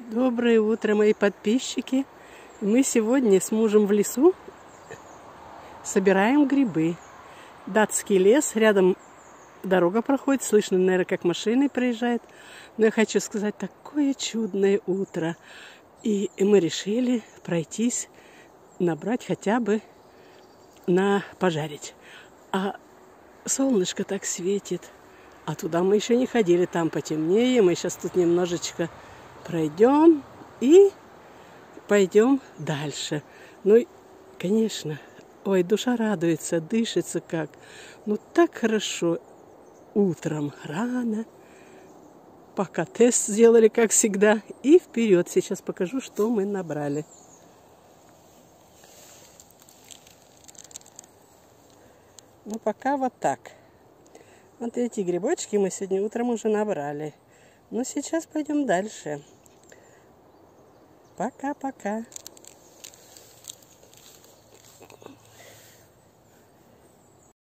Доброе утро, мои подписчики. Мы сегодня с мужем в лесу собираем грибы. Датский лес, рядом дорога проходит, слышно, наверное, как машины проезжают. Но я хочу сказать, такое чудное утро. И мы решили пройтись, набрать хотя бы на пожарить. А солнышко так светит. А туда мы еще не ходили, там потемнее. Мы сейчас тут немножечко пройдем и пойдем дальше. Ну, конечно, ой, душа радуется, дышится как. Ну, так хорошо утром рано. Пока тест сделали, как всегда. И вперед. Сейчас покажу, что мы набрали. Ну, пока вот так. Вот эти грибочки мы сегодня утром уже набрали. Ну, сейчас пойдем дальше. Пока-пока.